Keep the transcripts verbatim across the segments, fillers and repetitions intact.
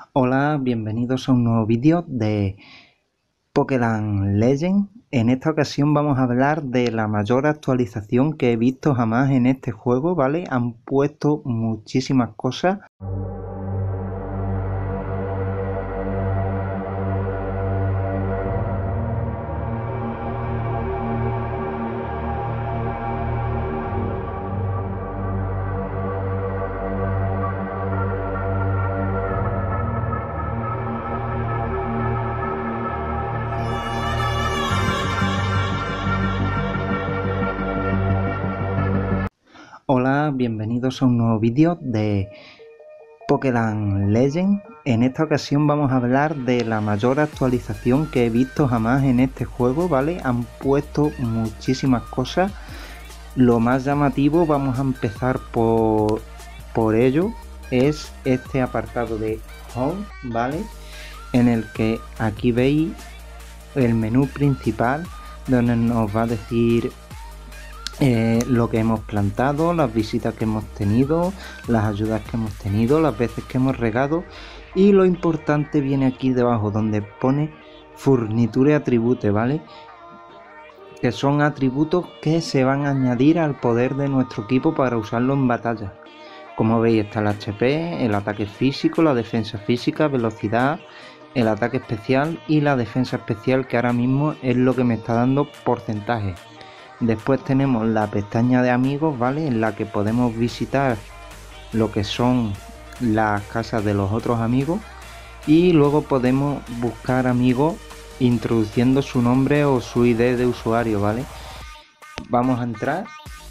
Hola, bienvenidos a un nuevo vídeo de Pokéland Legend. En esta ocasión vamos a hablar de la mayor actualización que he visto jamás en este juego, ¿vale? Han puesto muchísimas cosas. Hola, bienvenidos a un nuevo vídeo de Pokéland Legend. En esta ocasión vamos a hablar de la mayor actualización que he visto jamás en este juego, ¿vale? Han puesto muchísimas cosas. Lo más llamativo, vamos a empezar por, por ello, es este apartado de Home, ¿vale? En el que aquí veis el menú principal, donde nos va a decir Eh, lo que hemos plantado, las visitas que hemos tenido, las ayudas que hemos tenido, las veces que hemos regado, y lo importante viene aquí debajo donde pone Furniture Atribute, ¿vale? Que son atributos que se van a añadir al poder de nuestro equipo para usarlo en batalla. Como veis, está el H P, el ataque físico, la defensa física, velocidad, el ataque especial y la defensa especial, que ahora mismo es lo que me está dando porcentaje. Después tenemos la pestaña de amigos, ¿vale? En la que podemos visitar lo que son las casas de los otros amigos, y luego podemos buscar amigos introduciendo su nombre o su I D de usuario, ¿vale? Vamos a entrar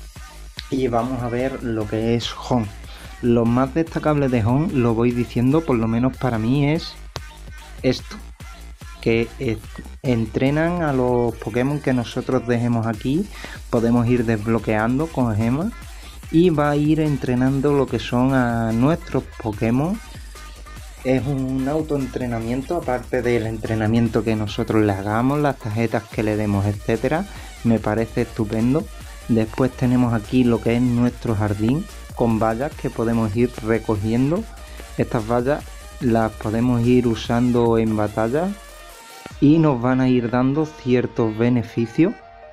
y vamos a ver lo que es Home. Lo más destacable de Home, lo voy diciendo, por lo menos para mí, es esto, que eh, entrenan a los Pokémon que nosotros dejemos aquí. Podemos ir desbloqueando con gemas y va a ir entrenando lo que son a nuestros Pokémon. Es un autoentrenamiento, aparte del entrenamiento que nosotros le hagamos, las tarjetas que le demos, etcétera. Me parece estupendo. Después tenemos aquí lo que es nuestro jardín con vallas que podemos ir recogiendo. Estas vallas las podemos ir usando en batalla y nos van a ir dando ciertos beneficios.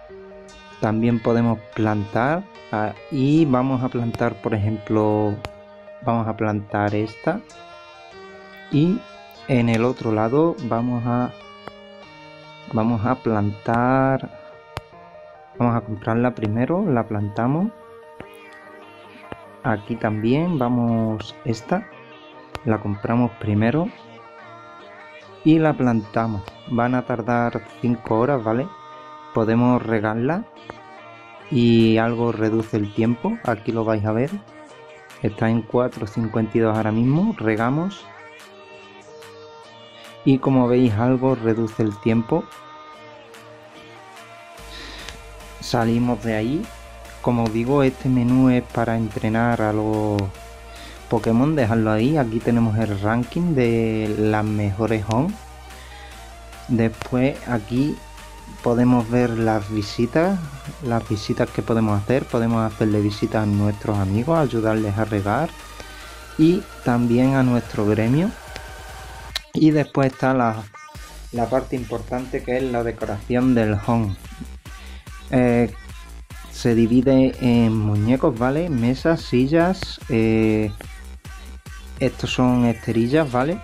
También podemos plantar y vamos a plantar, por ejemplo, vamos a plantar esta, y en el otro lado vamos a vamos a plantar, vamos a comprarla primero, la plantamos. Aquí también vamos, esta la compramos primero y la plantamos. Van a tardar cinco horas, ¿vale? Podemos regarla y algo reduce el tiempo. Aquí lo vais a ver, está en cuatro cincuenta y dos ahora mismo. Regamos y como veis algo reduce el tiempo. Salimos de ahí. Como digo, este menú es para entrenar a los Pokémon, dejarlo ahí. Aquí tenemos el ranking de las mejores Home. Después aquí podemos ver las visitas, las visitas que podemos hacer. Podemos hacerle visitas a nuestros amigos, ayudarles a regar y también a nuestro gremio. Y después está la, la parte importante, que es la decoración del Home. Eh, se divide en muñecos, ¿vale? Mesas, sillas, eh, estos son esterillas, ¿vale?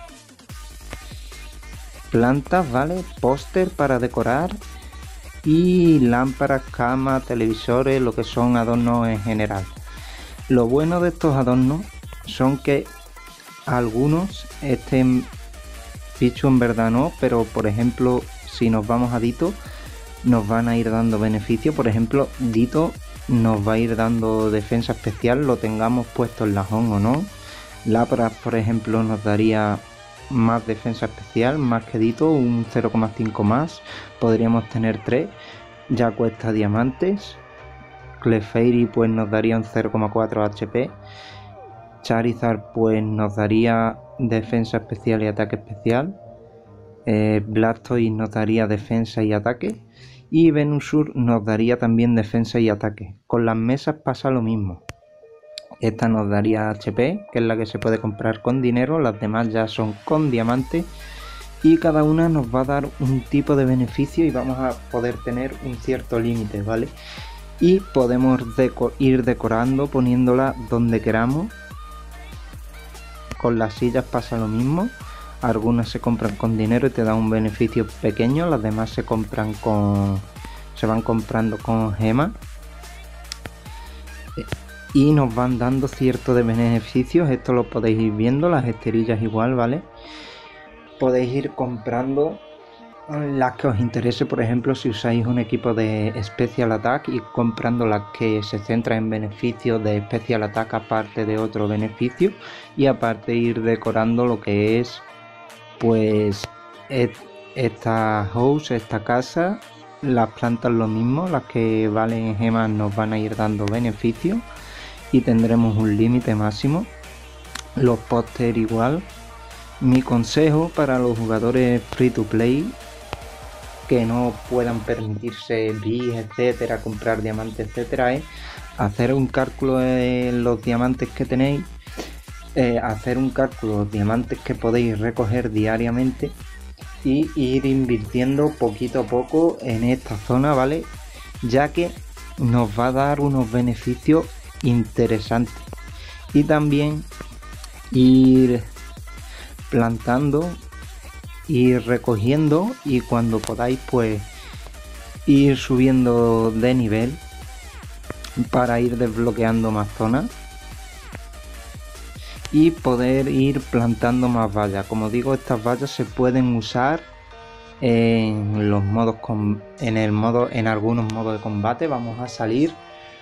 Plantas, ¿vale? Póster para decorar y lámparas, camas, televisores, lo que son adornos en general. Lo bueno de estos adornos son que algunos, este bicho en verdad no, pero por ejemplo si nos vamos a Ditto nos van a ir dando beneficios. Por ejemplo, Ditto nos va a ir dando defensa especial, lo tengamos puesto en la home o no. Lapras, por ejemplo, nos daría más defensa especial, más que Ditto, un cero coma cinco más. Podríamos tener tres, ya cuesta diamantes. Clefairy pues nos daría un cero coma cuatro H P. Charizard pues nos daría defensa especial y ataque especial. eh, Blastoise nos daría defensa y ataque, y Venusaur nos daría también defensa y ataque. Con las mesas pasa lo mismo. Esta nos daría H P, que es la que se puede comprar con dinero, las demás ya son con diamante, y cada una nos va a dar un tipo de beneficio y vamos a poder tener un cierto límite, ¿vale? Y podemos deco- ir decorando poniéndola donde queramos. Con las sillas pasa lo mismo, algunas se compran con dinero y te dan un beneficio pequeño, las demás se compran con se van comprando con gemas y nos van dando cierto de beneficios. Esto lo podéis ir viendo, las esterillas igual, ¿vale? Podéis ir comprando las que os interese, por ejemplo, si usáis un equipo de Special Attack, y comprando las que se centran en beneficios de Special Attack aparte de otro beneficio, y aparte ir decorando lo que es pues esta house, esta casa. Las plantas lo mismo, las que valen gemas nos van a ir dando beneficios y tendremos un límite máximo. Los póster igual. Mi consejo para los jugadores free to play que no puedan permitirse bis, etcétera, comprar diamantes, etcétera, es hacer un cálculo de los diamantes que tenéis, eh, hacer un cálculo de los diamantes que podéis recoger diariamente y ir invirtiendo poquito a poco en esta zona, ¿vale? Ya que nos va a dar unos beneficios interesantes. Y también ir plantando, ir recogiendo, y cuando podáis pues ir subiendo de nivel para ir desbloqueando más zonas y poder ir plantando más vallas. Como digo, estas vallas se pueden usar en los modos con, en el modo en algunos modos de combate. Vamos a salir.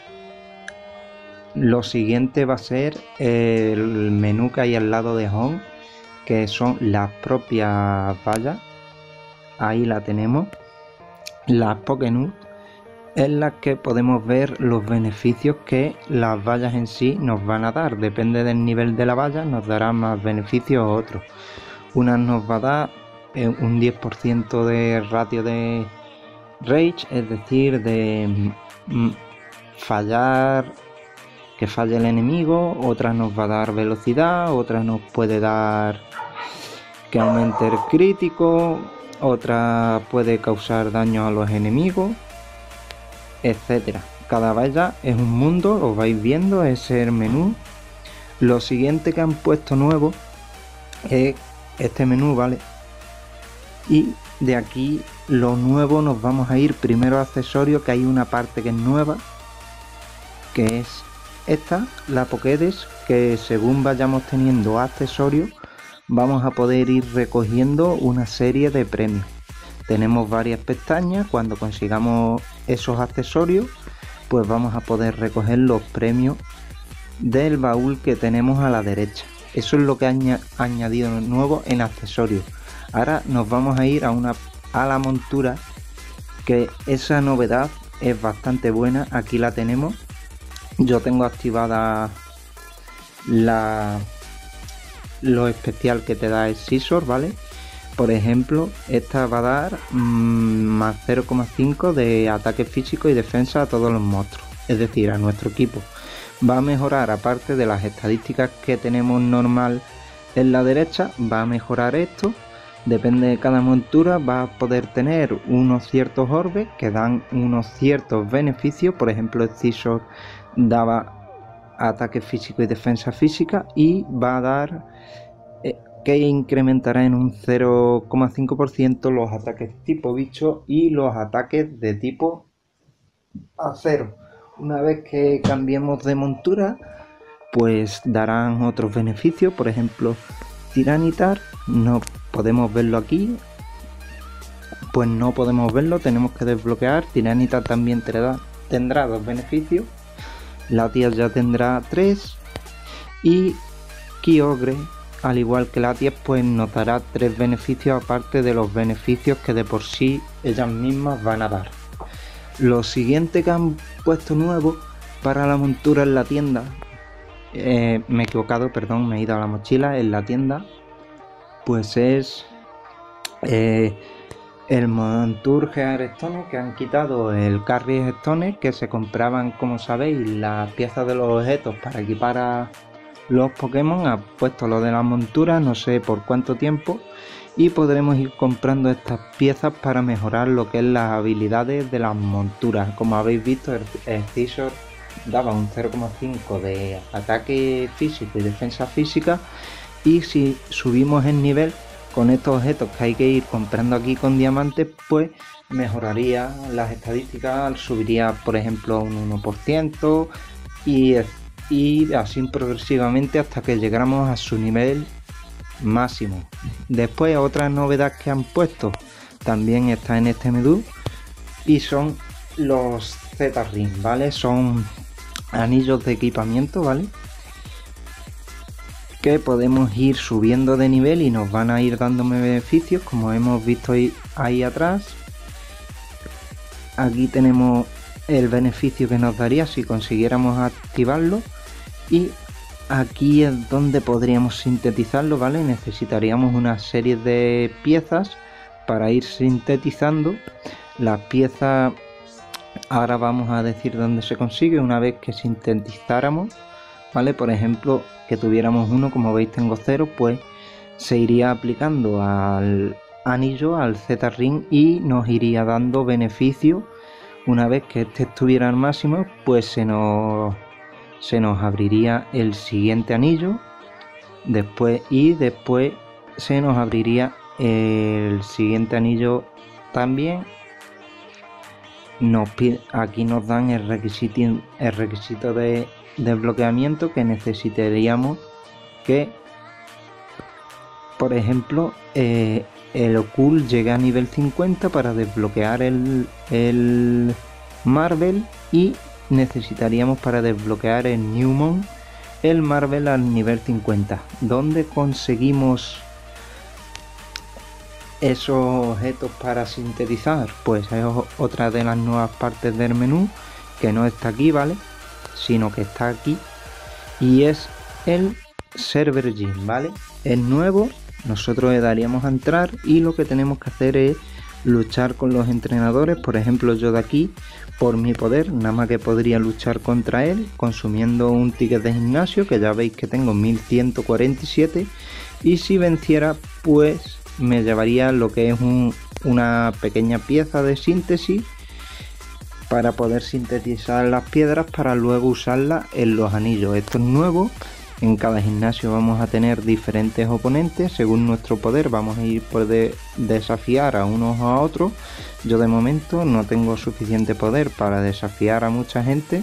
Lo siguiente va a ser el menú que hay al lado de Home, que son las propias vallas. Ahí la tenemos, las Pokénudes, en las que podemos ver los beneficios que las vallas en sí nos van a dar. Depende del nivel de la valla, nos dará más beneficios o otros. Una nos va a dar eh, un diez por ciento de ratio de rage, es decir, de mm, fallar, que falle el enemigo. Otra nos va a dar velocidad, otra nos puede dar que aumente el crítico, otra puede causar daño a los enemigos, etcétera. Cada valla es un mundo, lo vais viendo, ese es el menú. Lo siguiente que han puesto nuevo es este menú, ¿vale? Y de aquí lo nuevo nos vamos a ir primero a accesorios, que hay una parte que es nueva, que es esta, la Pokédex, que según vayamos teniendo accesorios vamos a poder ir recogiendo una serie de premios. Tenemos varias pestañas. Cuando consigamos esos accesorios pues vamos a poder recoger los premios del baúl que tenemos a la derecha. Eso es lo que han añadido nuevo en accesorios. Ahora nos vamos a ir a una a la montura, que esa novedad es bastante buena. Aquí la tenemos. Yo tengo activada la lo especial que te da el Scizor, ¿vale? Por ejemplo, esta va a dar mmm, más cero coma cinco de ataque físico y defensa a todos los monstruos, es decir, a nuestro equipo. Va a mejorar, aparte de las estadísticas que tenemos normal en la derecha, va a mejorar esto. Depende de cada montura, va a poder tener unos ciertos orbes que dan unos ciertos beneficios. Por ejemplo, el Scizor daba ataque físico y defensa física, y va a dar eh, que incrementará en un cero coma cinco por ciento los ataques tipo bicho y los ataques de tipo acero. Una vez que cambiemos de montura pues darán otros beneficios. Por ejemplo, Tiranitar, no podemos verlo aquí, pues no podemos verlo, tenemos que desbloquear. Tiranitar también tendrá, tendrá dos beneficios. Latias ya tendrá tres, y Kyogre, al igual que Latias, pues nos dará tres beneficios aparte de los beneficios que de por sí ellas mismas van a dar. Lo siguiente que han puesto nuevo para la montura en la tienda, eh, me he equivocado, perdón, me he ido a la mochila, en la tienda, pues es eh, el Montour Gearstone, que han quitado el Carry Stone, que se compraban, como sabéis, las piezas de los objetos para equipar a los Pokémon. Ha puesto lo de la montura, no sé por cuánto tiempo, y podremos ir comprando estas piezas para mejorar lo que es las habilidades de las monturas. Como habéis visto, el, el Scizor daba un cero coma cinco de ataque físico y defensa física, y si subimos el nivel con estos objetos que hay que ir comprando aquí con diamantes, pues mejoraría las estadísticas, subiría por ejemplo un uno por ciento y, y así progresivamente hasta que llegáramos a su nivel máximo. Después, otra novedad que han puesto también está en este menú y son los Z-Ring, ¿vale? Son anillos de equipamiento, ¿vale? Que podemos ir subiendo de nivel y nos van a ir dando beneficios, como hemos visto ahí, ahí atrás. Aquí tenemos el beneficio que nos daría si consiguiéramos activarlo, y aquí es donde podríamos sintetizarlo, ¿vale? Necesitaríamos una serie de piezas para ir sintetizando las piezas. Ahora vamos a decir dónde se consigue una vez que sintetizáramos, ¿vale? Por ejemplo, que tuviéramos uno, como veis tengo cero, pues se iría aplicando al anillo, al Z-Ring, y nos iría dando beneficio. Una vez que este estuviera al máximo, pues se nos, se nos abriría el siguiente anillo, después y después se nos abriría el siguiente anillo también. Nos pide, aquí nos dan el requisito, el requisito de desbloqueamiento que necesitaríamos, que por ejemplo eh, el Occult llegue a nivel cincuenta para desbloquear el, el Marvel, y necesitaríamos para desbloquear el Newmon el Marvel al nivel cincuenta. ¿Dónde conseguimos esos objetos para sintetizar? Pues es otra de las nuevas partes del menú que no está aquí, ¿vale? Sino que está aquí, y es el Server Gym, ¿vale? Es nuevo, nosotros le daríamos a entrar y lo que tenemos que hacer es luchar con los entrenadores. Por ejemplo, yo de aquí, por mi poder, nada más que podría luchar contra él consumiendo un ticket de gimnasio, que ya veis que tengo mil ciento cuarenta y siete, y si venciera pues me llevaría lo que es un, una pequeña pieza de síntesis para poder sintetizar las piedras para luego usarlas en los anillos. Esto es nuevo. En cada gimnasio vamos a tener diferentes oponentes. Según nuestro poder vamos a ir poder desafiar a unos a otros. Yo de momento no tengo suficiente poder para desafiar a mucha gente,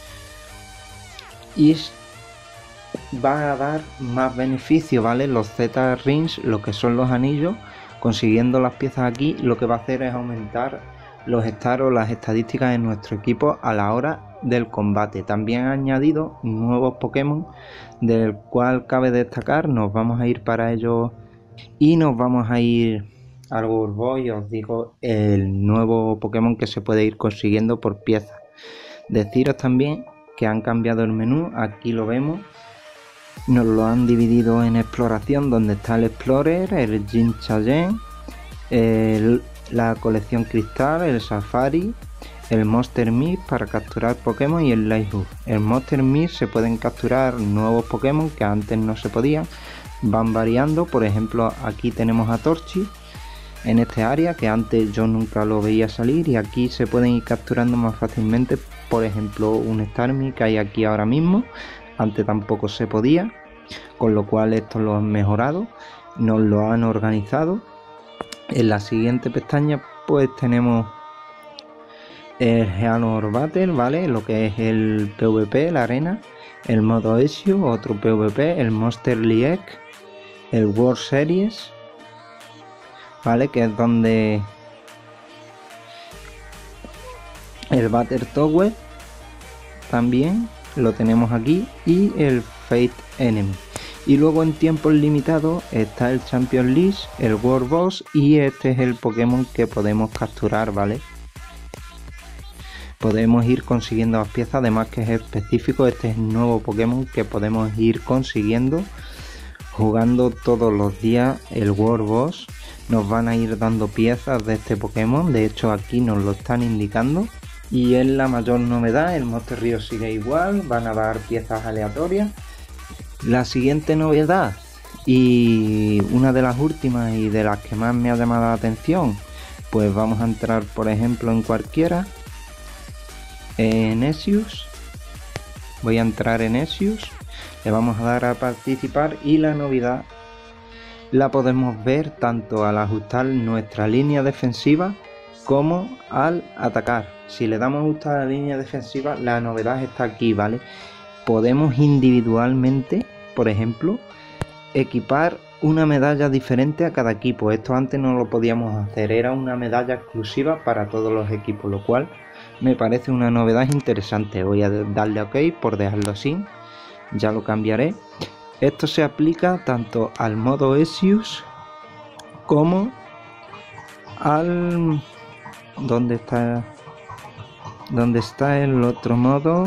y va a dar más beneficio, ¿vale? Los Z-Rings, lo que son los anillos, consiguiendo las piezas aquí, lo que va a hacer es aumentar los stats o las estadísticas en nuestro equipo a la hora del combate. También ha añadido nuevos Pokémon, del cual cabe destacar. Nos vamos a ir para ello y nos vamos a ir al World Boy. Os digo el nuevo Pokémon que se puede ir consiguiendo por piezas. Deciros también que han cambiado el menú, aquí lo vemos, nos lo han dividido en exploración, donde está el Explorer, el Gym Challenge, el la colección cristal, el safari, el Monster Meet para capturar Pokémon y el Lighthouse. El Monster Meet se pueden capturar nuevos Pokémon que antes no se podían, van variando. Por ejemplo, aquí tenemos a Torchic en este área, que antes yo nunca lo veía salir, y aquí se pueden ir capturando más fácilmente. Por ejemplo, un Starmie que hay aquí ahora mismo, antes tampoco se podía, con lo cual esto lo han mejorado, nos lo han organizado. En la siguiente pestaña pues tenemos el Geanor Battle, ¿vale? Lo que es el PvP, la arena, el modo Ezio, otro PvP, el Monster League, el World Series, ¿vale? Que es donde el Battle Tower también lo tenemos aquí, y el Fate Enemy. Y luego en tiempos limitados está el Champion League, el World Boss, y este es el Pokémon que podemos capturar, ¿vale? Podemos ir consiguiendo las piezas, además que es específico. Este es el nuevo Pokémon que podemos ir consiguiendo jugando todos los días el World Boss. nos van a ir dando piezas de este Pokémon. De hecho aquí nos lo están indicando y es la mayor novedad. El Monster Río sigue igual, van a dar piezas aleatorias. La siguiente novedad, y una de las últimas y de las que más me ha llamado la atención, pues vamos a entrar por ejemplo en cualquiera, en Esius. Voy a entrar en Esius, le vamos a dar a participar y la novedad la podemos ver tanto al ajustar nuestra línea defensiva como al atacar. Si le damos a ajustar la línea defensiva, la novedad está aquí, ¿vale? Podemos individualmente, por ejemplo, equipar una medalla diferente a cada equipo. Esto antes no lo podíamos hacer, era una medalla exclusiva para todos los equipos, lo cual me parece una novedad interesante. Voy a darle a OK por dejarlo así, ya lo cambiaré. Esto se aplica tanto al modo Esius como al... ¿Dónde está? ¿Dónde está el otro modo?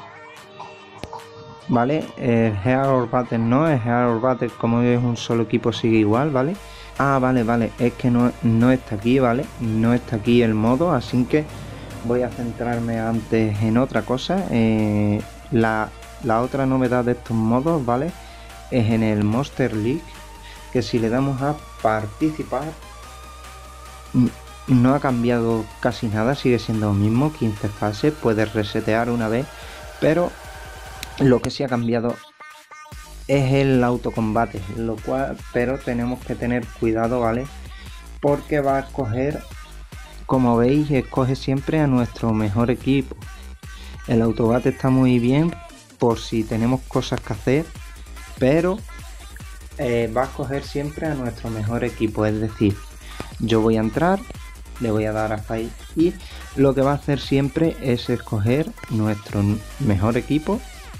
Vale, el Heart or Battle no, el Heart or Battle como es un solo equipo sigue igual, ¿vale? Ah, vale, vale, es que no, no está aquí, ¿vale? No está aquí el modo, así que voy a centrarme antes en otra cosa. Eh, la, la otra novedad de estos modos, ¿vale? Es en el Monster League, que si le damos a participar, no ha cambiado casi nada, sigue siendo lo mismo, quince fases, puedes resetear una vez, pero lo que sí ha cambiado es el autocombate, lo cual, pero tenemos que tener cuidado, ¿vale? Porque va a escoger, como veis, escoge siempre a nuestro mejor equipo. El autocombate está muy bien por si tenemos cosas que hacer, pero eh, va a escoger siempre a nuestro mejor equipo. Es decir, yo voy a entrar, le voy a dar hasta ahí y lo que va a hacer siempre es escoger nuestro mejor equipo.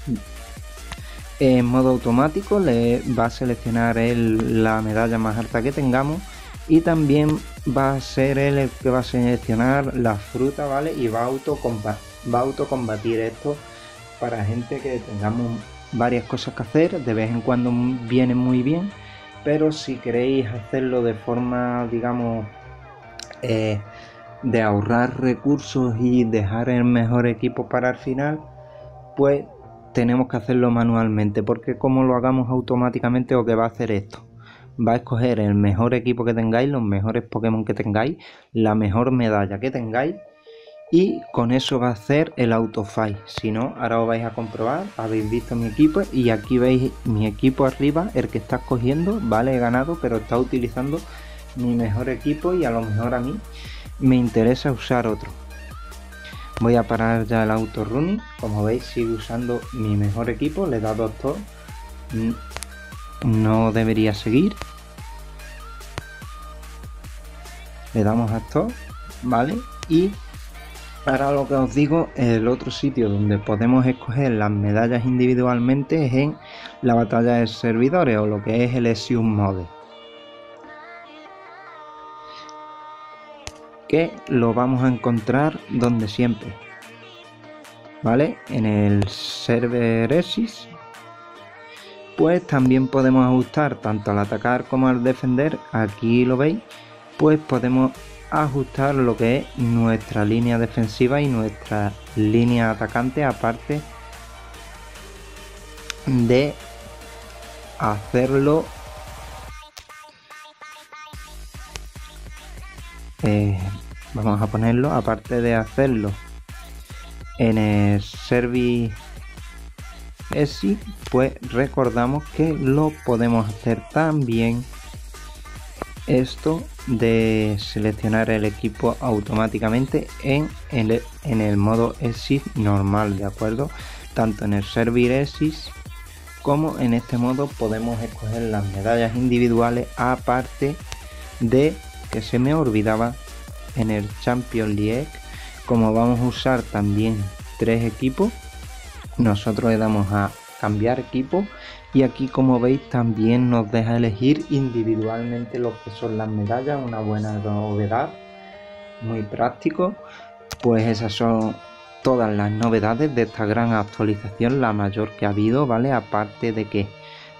En modo automático le va a seleccionar él la medalla más alta que tengamos y también va a ser él el que va a seleccionar la fruta, ¿vale? Y va a autocombatir, va a autocombatir esto para gente que tengamos varias cosas que hacer. De vez en cuando viene muy bien, pero si queréis hacerlo de forma, digamos, eh, de ahorrar recursos y dejar el mejor equipo para el final, pues tenemos que hacerlo manualmente, porque como lo hagamos automáticamente, lo que va a hacer esto, va a escoger el mejor equipo que tengáis, los mejores Pokémon que tengáis, la mejor medalla que tengáis, y con eso va a hacer el autofight. Si no, ahora os vais a comprobar, habéis visto mi equipo y aquí veis mi equipo arriba, el que está escogiendo, vale, he ganado, pero está utilizando mi mejor equipo y a lo mejor a mí me interesa usar otro. Voy a parar ya el auto running, como veis sigo usando mi mejor equipo, le he dado stop, no debería seguir, le damos a stop, vale, y ahora lo que os digo, el otro sitio donde podemos escoger las medallas individualmente es en la batalla de servidores, o lo que es el Esius Mode, que lo vamos a encontrar donde siempre, vale, en el server Esis. Pues también podemos ajustar tanto al atacar como al defender. Aquí lo veis, pues podemos ajustar lo que es nuestra línea defensiva y nuestra línea atacante, aparte de hacerlo eh, vamos a ponerlo, aparte de hacerlo en el service Esis, pues recordamos que lo podemos hacer también esto de seleccionar el equipo automáticamente en el, en el modo Esis normal, ¿de acuerdo? Tanto en el server Esis como en este modo podemos escoger las medallas individuales, aparte de, que se me olvidaba, en el Champions League, como vamos a usar también tres equipos, nosotros le damos a cambiar equipo y aquí, como veis, también nos deja elegir individualmente lo que son las medallas, una buena novedad, muy práctico. Pues esas son todas las novedades de esta gran actualización, la mayor que ha habido, ¿vale? Aparte de que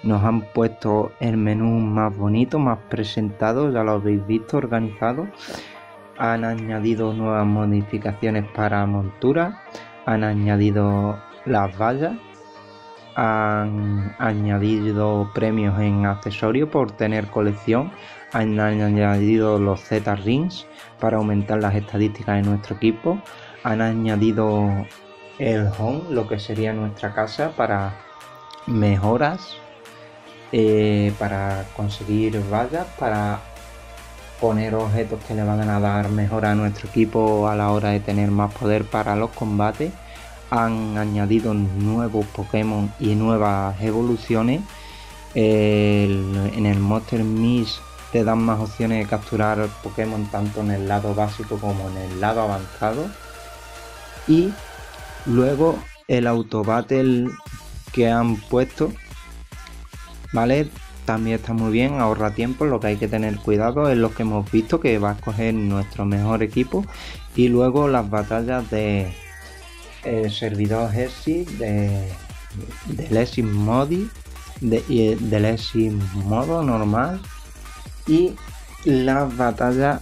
Nos han puesto el menú más bonito, más presentado, ya lo habéis visto, organizado. Han añadido nuevas modificaciones para montura, han añadido las vallas, han añadido premios en accesorios por tener colección, han añadido los Z-Rings para aumentar las estadísticas de nuestro equipo, han añadido el home, lo que sería nuestra casa, para mejoras, eh, para conseguir vallas, para poner objetos que le van a dar mejora a nuestro equipo a la hora de tener más poder para los combates. Han añadido nuevos Pokémon y nuevas evoluciones. El, en el Monster Mix te dan más opciones de capturar Pokémon tanto en el lado básico como en el lado avanzado. Y luego el Auto Battle que han puesto, ¿vale? También está muy bien, ahorra tiempo. Lo que hay que tener cuidado es lo que hemos visto, que va a escoger nuestro mejor equipo. Y luego las batallas de el servidor Exit, de, del Exit Modi, de, y del Exit modo normal, y las batallas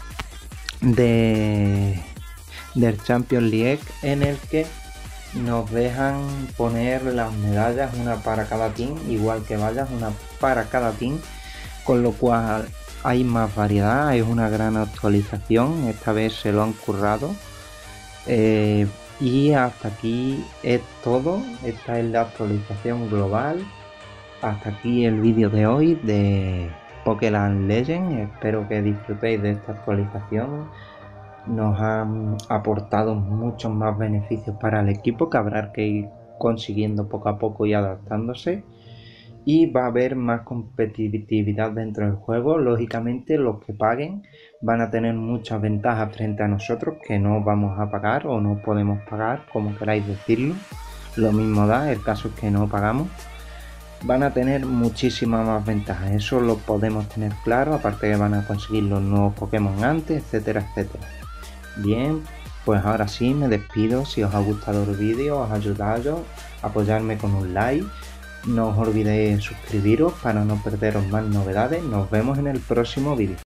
de del Champions League, en el que nos dejan poner las medallas, una para cada team, igual que vallas, una para cada team, con lo cual hay más variedad. Es una gran actualización, esta vez se lo han currado. Eh, y hasta aquí es todo, esta es la actualización global. Hasta aquí el vídeo de hoy de Pokéland Legends. Espero que disfrutéis de esta actualización. Nos han aportado muchos más beneficios para el equipo, que habrá que ir consiguiendo poco a poco y adaptándose. Y va a haber más competitividad dentro del juego. Lógicamente los que paguen van a tener muchas ventajas frente a nosotros, que no vamos a pagar o no podemos pagar, como queráis decirlo. Lo mismo da, el caso es que no pagamos. Van a tener muchísimas más ventajas, eso lo podemos tener claro. Aparte que van a conseguir los nuevos Pokémon antes, etcétera, etcétera. Bien, pues ahora sí me despido. Si os ha gustado el vídeo, os ha ayudado, apoyarme con un like. No os olvidéis suscribiros para no perderos más novedades. Nos vemos en el próximo vídeo.